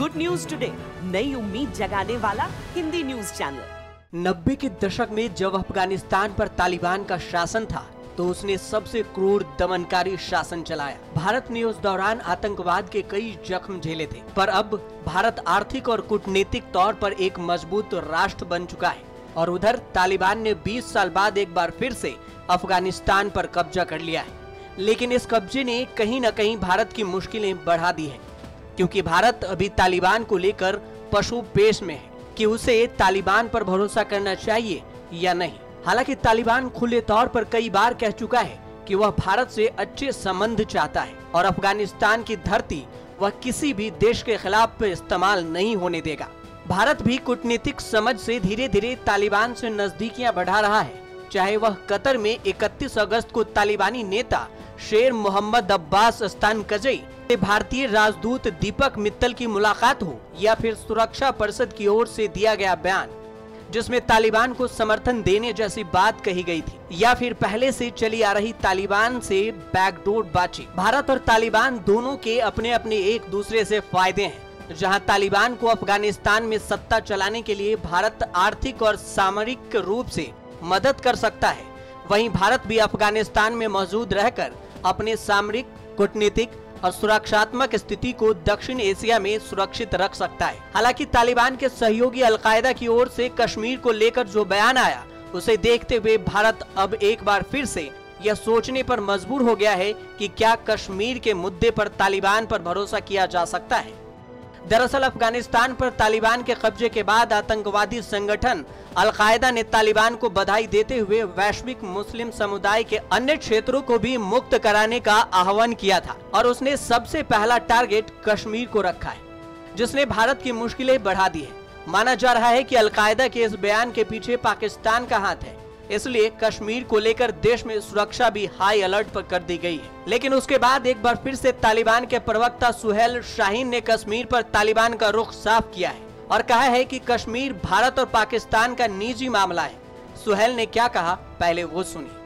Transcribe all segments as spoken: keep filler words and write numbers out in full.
Good news today, नई उम्मीद जगाने वाला हिंदी न्यूज चैनल। नब्बे के दशक में जब अफगानिस्तान पर तालिबान का शासन था तो उसने सबसे क्रूर दमनकारी शासन चलाया। भारत ने उस दौरान आतंकवाद के कई जख्म झेले थे, पर अब भारत आर्थिक और कूटनीतिक तौर पर एक मजबूत राष्ट्र बन चुका है और उधर तालिबान ने बीस साल बाद एक बार फिर से अफगानिस्तान पर कब्जा कर लिया है। लेकिन इस कब्जे ने कहीं न कहीं भारत की मुश्किलें बढ़ा दी है, क्योंकि भारत अभी तालिबान को लेकर पशु पेश में है कि उसे तालिबान पर भरोसा करना चाहिए या नहीं। हालांकि तालिबान खुले तौर पर कई बार कह चुका है कि वह भारत से अच्छे संबंध चाहता है और अफगानिस्तान की धरती वह किसी भी देश के खिलाफ इस्तेमाल नहीं होने देगा। भारत भी कूटनीतिक समझ से धीरे धीरे तालिबान से नजदीकियां बढ़ा रहा है, चाहे वह कतर में इकतीस अगस्त को तालिबानी नेता शेर मोहम्मद अब्बास अस्तानकज़ई से भारतीय राजदूत दीपक मित्तल की मुलाकात हो, या फिर सुरक्षा परिषद की ओर से दिया गया बयान जिसमें तालिबान को समर्थन देने जैसी बात कही गई थी, या फिर पहले से चली आ रही तालिबान से बैकडोर बातचीत। भारत और तालिबान दोनों के अपने अपने एक दूसरे से फायदे हैं। जहां तालिबान को अफगानिस्तान में सत्ता चलाने के लिए भारत आर्थिक और सामरिक रूप से मदद कर सकता है, वहीं भारत भी अफगानिस्तान में मौजूद रहकर अपने सामरिक, कूटनीतिक और सुरक्षात्मक स्थिति को दक्षिण एशिया में सुरक्षित रख सकता है। हालांकि तालिबान के सहयोगी अलकायदा की ओर से कश्मीर को लेकर जो बयान आया, उसे देखते हुए भारत अब एक बार फिर से यह सोचने पर मजबूर हो गया है कि क्या कश्मीर के मुद्दे पर तालिबान पर भरोसा किया जा सकता है। दरअसल अफगानिस्तान पर तालिबान के कब्जे के बाद आतंकवादी संगठन अलकायदा ने तालिबान को बधाई देते हुए वैश्विक मुस्लिम समुदाय के अन्य क्षेत्रों को भी मुक्त कराने का आह्वान किया था और उसने सबसे पहला टारगेट कश्मीर को रखा है, जिसने भारत की मुश्किलें बढ़ा दी है। माना जा रहा है कि अलकायदा के इस बयान के पीछे पाकिस्तान का हाथ है, इसलिए कश्मीर को लेकर देश में सुरक्षा भी हाई अलर्ट पर कर दी गई है। लेकिन उसके बाद एक बार फिर से तालिबान के प्रवक्ता सुहेल शाहीन ने कश्मीर पर तालिबान का रुख साफ किया है और कहा है कि कश्मीर भारत और पाकिस्तान का निजी मामला है। सुहेल ने क्या कहा, पहले वो सुनिए।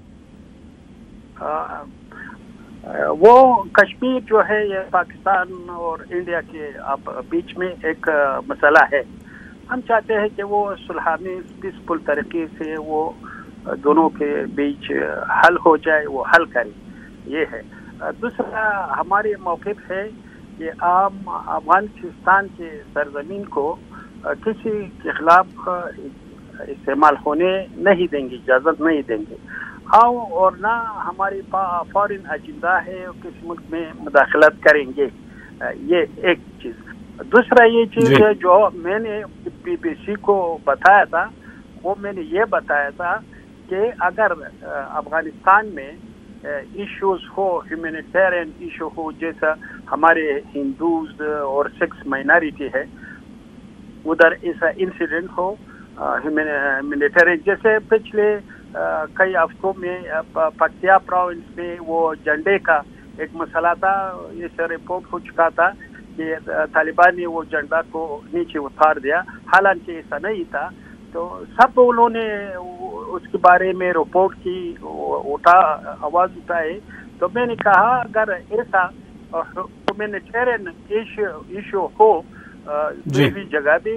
वो कश्मीर जो है ये पाकिस्तान और इंडिया के बीच में एक मसला है। हम चाहते हैं कि वो सुलहानी पीसफुल तरीके से वो दोनों के बीच हल हो जाए, वो हल करे, ये है। दूसरा हमारे मौक़िफ़ है कि आम अफगानिस्तान के सरजमीन को किसी के खिलाफ इस्तेमाल होने नहीं देंगे, इजाज़त नहीं देंगे। आओ और ना हमारी फॉरेन एजेंडा है किसी मुल्क में मुदाखलत करेंगे, ये एक चीज़। दूसरा ये चीज़ है जो मैंने बीबीसी को बताया था, वो मैंने ये बताया था कि अगर अफगानिस्तान में इश्यूज हो, ह्यूमैनिटेरियन इशू हो, जैसा हमारे हिंदूज और सिख्स माइनॉरिटी है, उधर ऐसा इंसिडेंट हो ह्यूमैनिटेरियन, जैसे पिछले कई हफ्तों में पक्तिया प्रोविंस में वो झंडे का एक मसला था, ये से रिपोर्ट हो चुका था कि तालिबान ने वो झंडा को नीचे उतार दिया, हालांकि ऐसा नहीं था। तो सब उन्होंने उसके बारे में रिपोर्ट की, उठा आवाज़ उठाए। तो मैंने कहा अगर ऐसा ह्यूमैनिटेरियन इशू इशू हो दूसरी जगह भी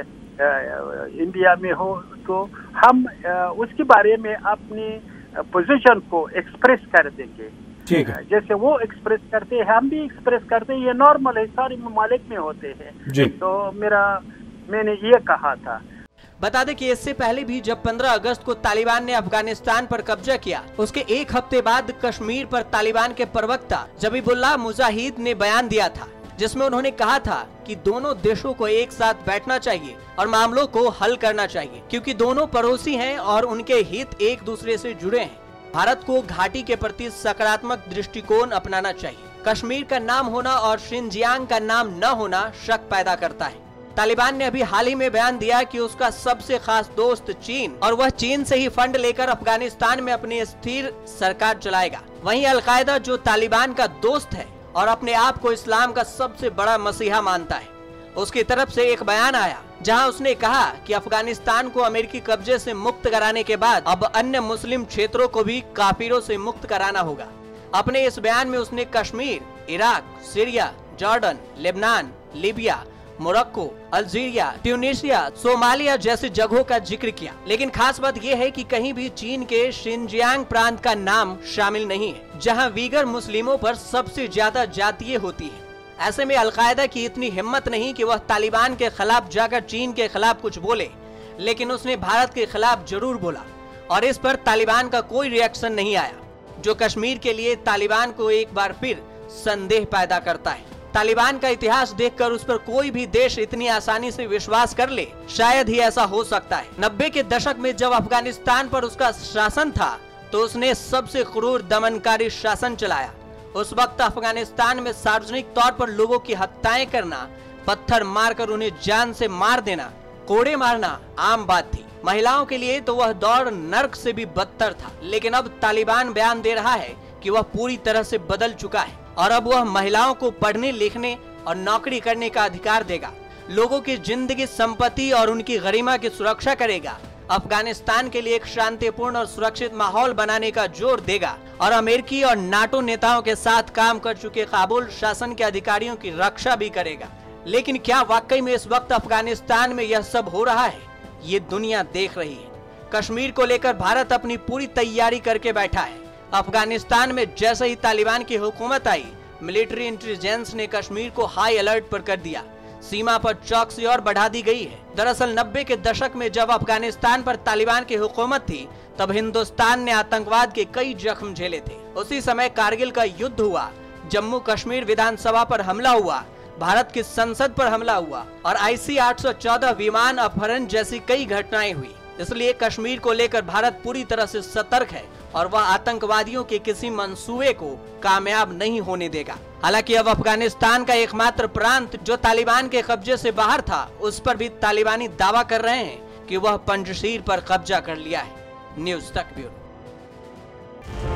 इंडिया में हो, तो हम उसके बारे में अपनी पोजीशन को एक्सप्रेस कर देंगे। ठीक है, जैसे वो एक्सप्रेस करते हैं हम भी एक्सप्रेस करते हैं, ये नॉर्मल है, सारे ममालिक में होते हैं। तो मेरा मैंने ये कहा था। बता दें कि इससे पहले भी जब पंद्रह अगस्त को तालिबान ने अफगानिस्तान पर कब्जा किया, उसके एक हफ्ते बाद कश्मीर पर तालिबान के प्रवक्ता जबीहुल्लाह मुजाहिद ने बयान दिया था, जिसमें उन्होंने कहा था कि दोनों देशों को एक साथ बैठना चाहिए और मामलों को हल करना चाहिए, क्योंकि दोनों पड़ोसी हैं और उनके हित एक दूसरे से जुड़े हैं। भारत को घाटी के प्रति सकारात्मक दृष्टिकोण अपनाना चाहिए। कश्मीर का नाम होना और शिनजियांग का नाम न होना शक पैदा करता है। तालिबान ने अभी हाल ही में बयान दिया कि उसका सबसे खास दोस्त चीन और वह चीन से ही फंड लेकर अफगानिस्तान में अपनी स्थिर सरकार चलाएगा। वहीं अलकायदा जो तालिबान का दोस्त है और अपने आप को इस्लाम का सबसे बड़ा मसीहा मानता है, उसकी तरफ से एक बयान आया जहां उसने कहा कि अफगानिस्तान को अमेरिकी कब्जे से मुक्त कराने के बाद अब अन्य मुस्लिम क्षेत्रों को भी काफिरों से मुक्त कराना होगा। अपने इस बयान में उसने Kashmir, Iraq, Syria, Jordan, Lebanon, Libya Morocco, Algeria, Tunisia, Somalia जैसे जगहों का जिक्र किया। लेकिन खास बात यह है कि कहीं भी चीन के शिनजियांग प्रांत का नाम शामिल नहीं है, जहां वीगर मुस्लिमों पर सबसे ज्यादा जातीय होती है। ऐसे में अलकायदा की इतनी हिम्मत नहीं कि वह तालिबान के खिलाफ जाकर चीन के खिलाफ कुछ बोले, लेकिन उसने भारत के खिलाफ जरूर बोला और इस पर तालिबान का कोई रिएक्शन नहीं आया, जो कश्मीर के लिए तालिबान को एक बार फिर संदेह पैदा करता है। तालिबान का इतिहास देखकर उस पर कोई भी देश इतनी आसानी से विश्वास कर ले, शायद ही ऐसा हो सकता है। नब्बे के दशक में जब अफगानिस्तान पर उसका शासन था तो उसने सबसे क्रूर दमनकारी शासन चलाया। उस वक्त अफगानिस्तान में सार्वजनिक तौर पर लोगों की हत्याएं करना, पत्थर मारकर उन्हें जान से मार देना, कोड़े मारना आम बात थी। महिलाओं के लिए तो वह दौर नर्क से भी बदतर था। लेकिन अब तालिबान बयान दे रहा है कि वह पूरी तरह से बदल चुका है और अब वह महिलाओं को पढ़ने, लिखने और नौकरी करने का अधिकार देगा, लोगों की जिंदगी, संपत्ति और उनकी गरिमा की सुरक्षा करेगा, अफगानिस्तान के लिए एक शांतिपूर्ण और सुरक्षित माहौल बनाने का जोर देगा और अमेरिकी और नाटो नेताओं के साथ काम कर चुके काबुल शासन के अधिकारियों की रक्षा भी करेगा। लेकिन क्या वाकई में इस वक्त अफगानिस्तान में यह सब हो रहा है? ये दुनिया देख रही है। कश्मीर को लेकर भारत अपनी पूरी तैयारी करके बैठा है। अफगानिस्तान में जैसे ही तालिबान की हुकूमत आई, मिलिट्री इंटेलिजेंस ने कश्मीर को हाई अलर्ट पर कर दिया। सीमा पर चौकसी और बढ़ा दी गई है। दरअसल नब्बे के दशक में जब अफगानिस्तान पर तालिबान की हुकूमत थी, तब हिंदुस्तान ने आतंकवाद के कई जख्म झेले थे। उसी समय कारगिल का युद्ध हुआ, जम्मू कश्मीर विधानसभा पर हमला हुआ, भारत की संसद पर हमला हुआ और आई सी आठ सौ चौदह विमान अपहरण जैसी कई घटनाएं हुई। इसलिए कश्मीर को लेकर भारत पूरी तरह से सतर्क है और वह आतंकवादियों के किसी मंसूबे को कामयाब नहीं होने देगा। हालांकि अब अफगानिस्तान का एकमात्र प्रांत जो तालिबान के कब्जे से बाहर था, उस पर भी तालिबानी दावा कर रहे हैं कि वह पंजशीर पर कब्जा कर लिया है। न्यूज़ तक ब्यूरो।